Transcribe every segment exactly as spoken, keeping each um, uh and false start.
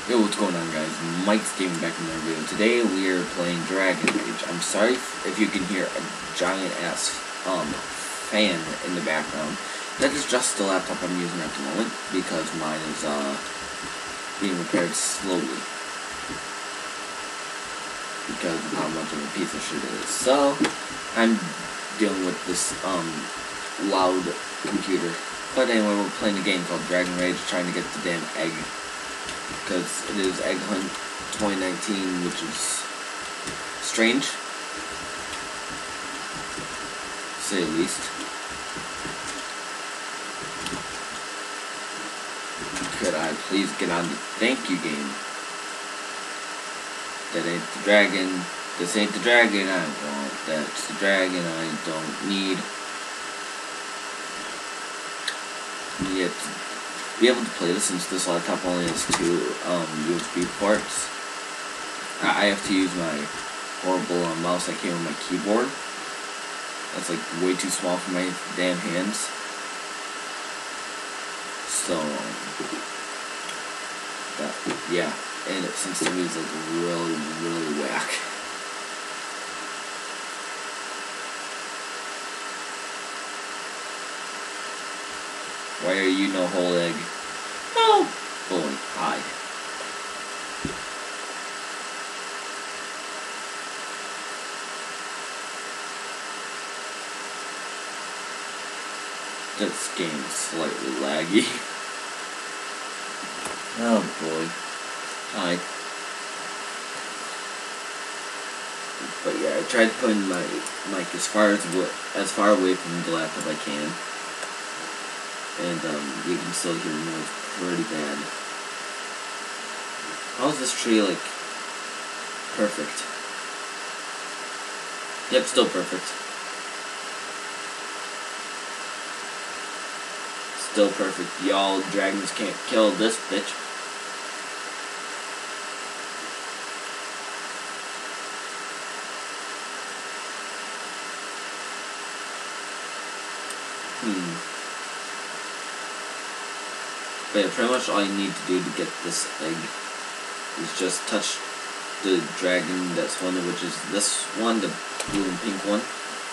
Yo, what's going on, guys? Mike's Gaming back in another video. Today we are playing Dragon Age. I'm sorry if you can hear a giant ass um fan in the background. That is just the laptop I'm using at the moment because mine is uh being repaired slowly because of how much of a piece of shit it is. So I'm dealing with this um loud computer. But anyway, we're playing a game called Dragon Rage, trying to get the damn egg. Because it is Egg Hunt twenty nineteen, which is strange, to say the least. Could I please get on the thank you game? That ain't the dragon. This ain't the dragon I want. That's the dragon I don't need. Yet. Be able to play this since this laptop only has two um, U S B ports. I have to use my horrible uh, mouse that came with my keyboard. That's like way too small for my damn hands. So, um, that, yeah, and it sensitivity is like really, really whack. Why are you no whole egg? Oh boy, hi. This game is slightly laggy. Oh boy. Hi. But yeah, I tried putting my mic as far as as far away from the laptop I can. And um, you can still hear the noise pretty bad. How's this tree, like, perfect? Yep, still perfect. Still perfect. Y'all dragons can't kill this bitch. Hmm. But yeah, pretty much all you need to do to get this egg is just touch the dragon that's one, which is this one, the blue and pink one.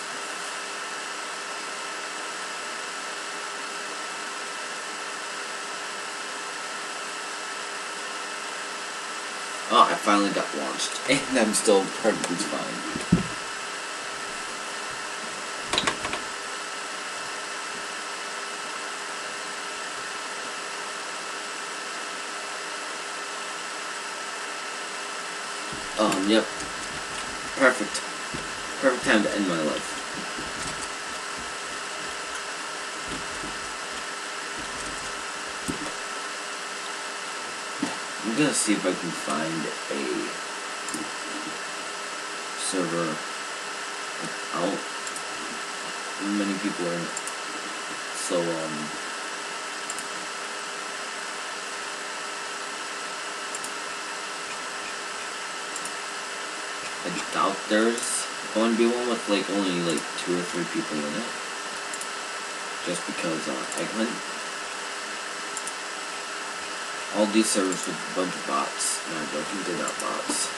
Oh, I finally got launched, and I'm still perfectly fine. Um, yep. Perfect. Perfect time to end my life. I'm gonna see if I can find a server without many people in it. So, um... I doubt there's going to be one with like only like two or three people in it. Just because uh, Egg Hunt. All these servers with a bunch of bots. No, I'm joking, they're not bots.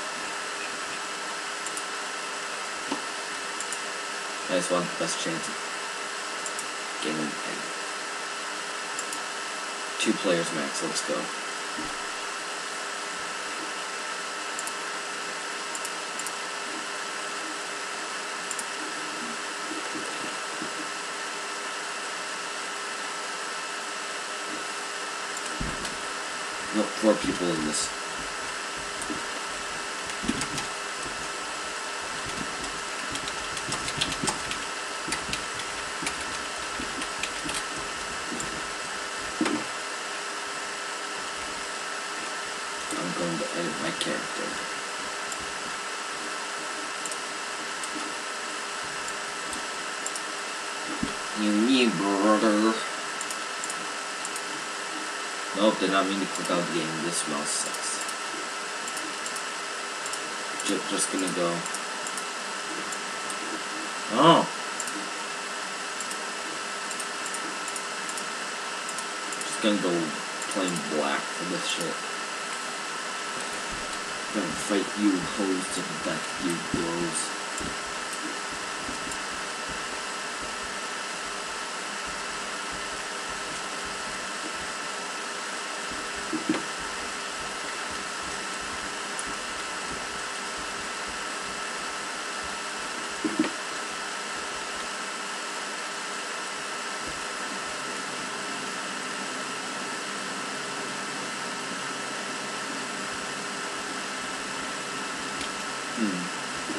I just want the best chance of getting an egg. Two players max, let's go. No, four people in this. I'm going to edit my character. You me, brother. Nope, did not mean to click out the game. This mouse sucks. Just, just gonna go. Oh! Just gonna go plain black for this shit. Gonna fight you hoes to the death, you blows. Hmm.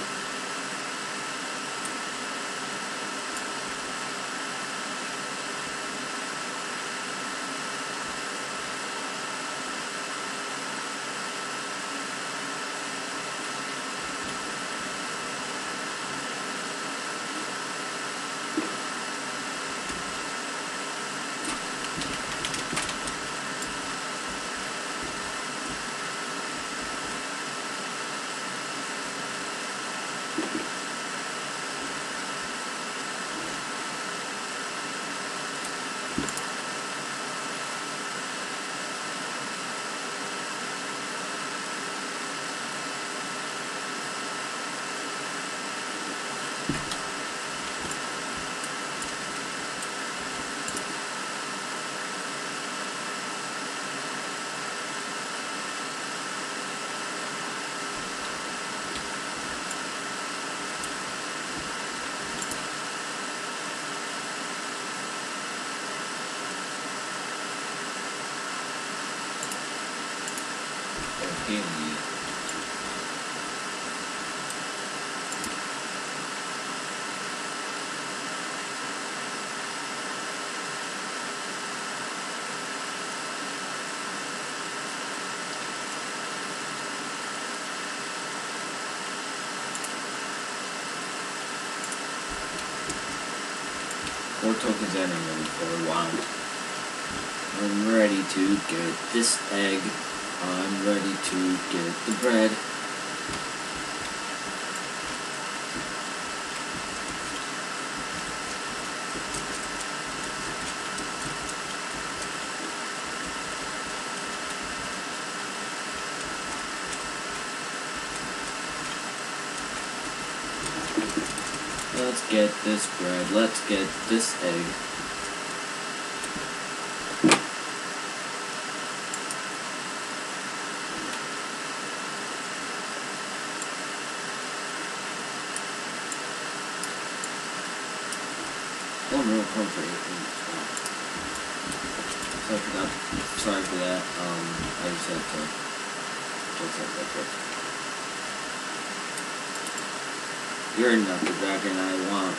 Okay. Four tokens and I'm ready for a wow. I'm ready to get this egg. I'm ready to get the bread. Let's get this bread. Let's get this egg. Oh, real comfort. Sorry for that. Sorry for that. Um, I just had to. Just had that quick. You're not the dragon I want.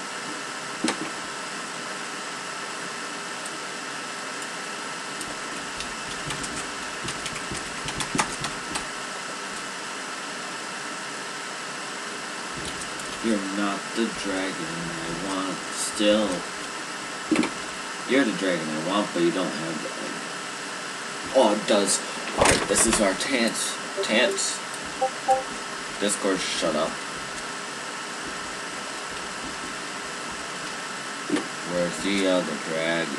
You're not the dragon I want. Still. You're the dragon I want, but you don't have the egg. Oh, it does. Alright, this is our chance. Chance. Discord, shut up. Where's the other dragon?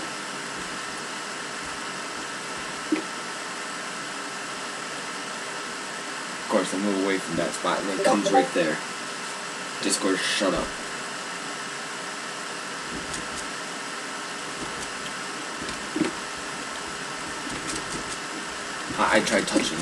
Of course, I move away from that spot and it comes right there. Discord, shut up. I, I tried touching.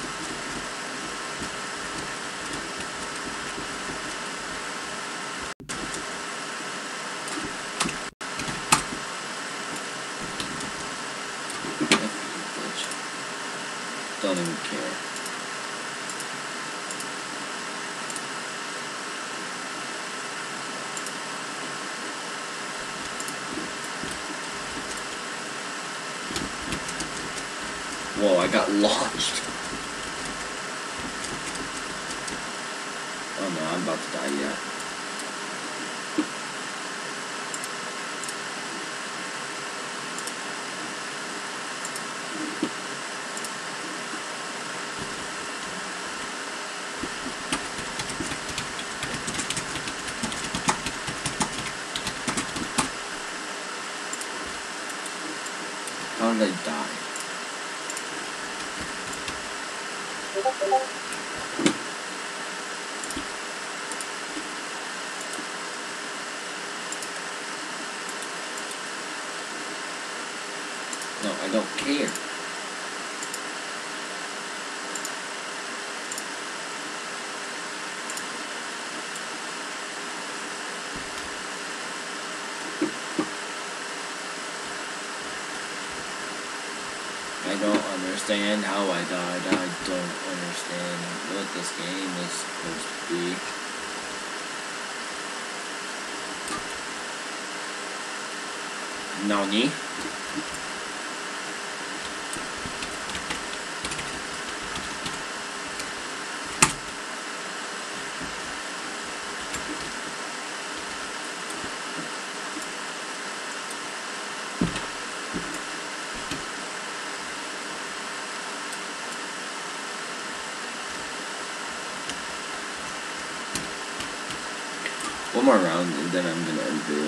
Don't even care. Whoa, I got launched. Oh no, I'm about to die yet. How did I die? No, I don't care. I don't understand how I died. I don't understand what this game is supposed to be. Nani? One more round and then I'm gonna end the video.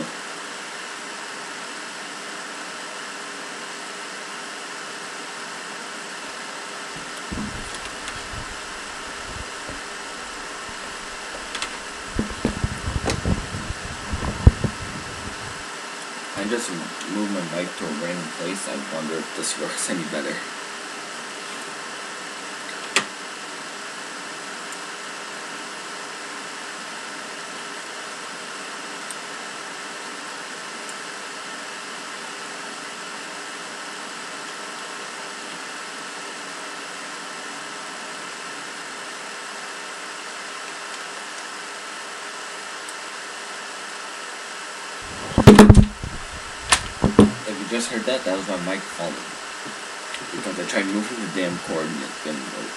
I just moved my mic to a random place. I wonder if this works any better. If you just heard that, that was my mic falling. Because I tried moving the damn cord and it didn't work.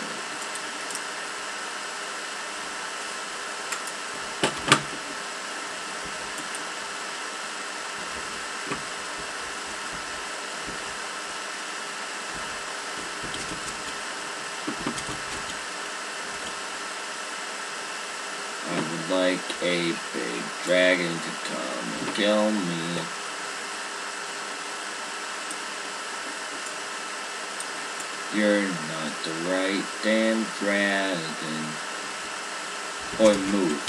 I would like a big dragon to come and kill me. You're not the right damn dragon. Boy, move.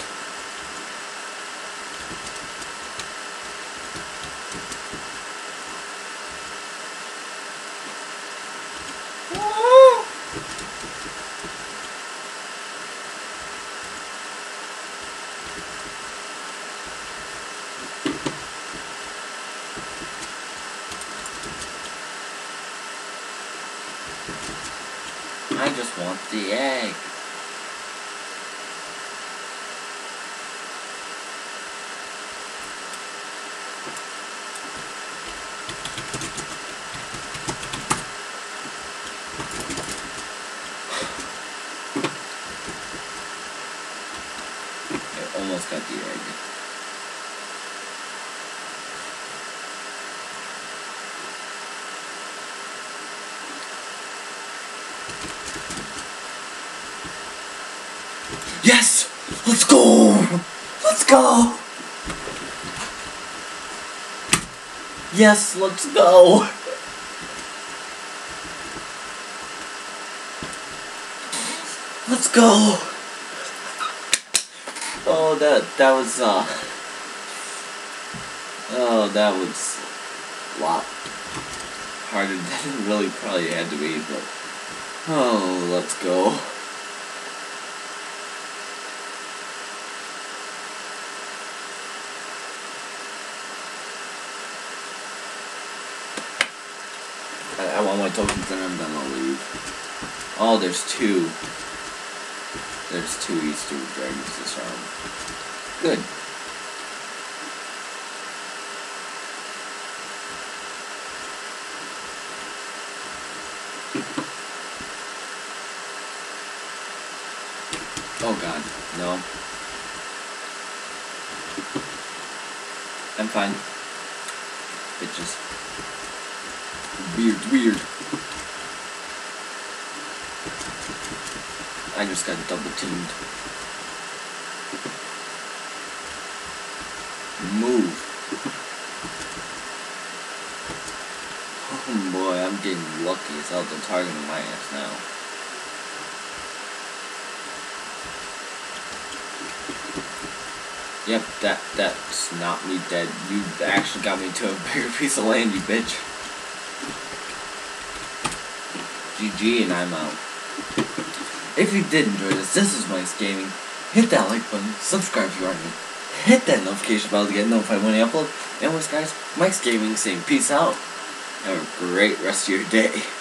I just want the egg. I almost got the egg. Yes! Let's go! Let's go! Yes, let's go! Let's go! Oh, that, that was, uh... Oh, that was a lot harder than it really probably had to be, but... Oh, let's go. I want my tokens and I'm done, I'll leave. Oh, there's two. There's two Easter dragons this round. Good. Oh god, no. I'm fine. Bitches. Weird, weird. I just got double teamed. Move. Oh boy, I'm getting lucky as hell to target my ass now. Yep, that that's not me dead. You actually got me to a bigger piece of land, you bitch. G G, and I'm out. If you did enjoy this, this is Mike's Gaming. Hit that like button, subscribe if you aren't new. Hit that notification bell to get notified when I upload. Anyways guys, Mike's Gaming saying peace out. Have a great rest of your day.